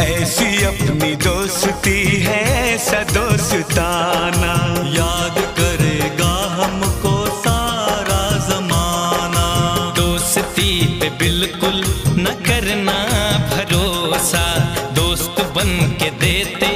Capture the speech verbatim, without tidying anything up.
ऐसी अपनी दोस्ती है, ऐसा दोस्ताना। याद करेगा हमको सारा जमाना। दोस्ती पे बिल्कुल न करना भरोसा, दोस्त बन के देते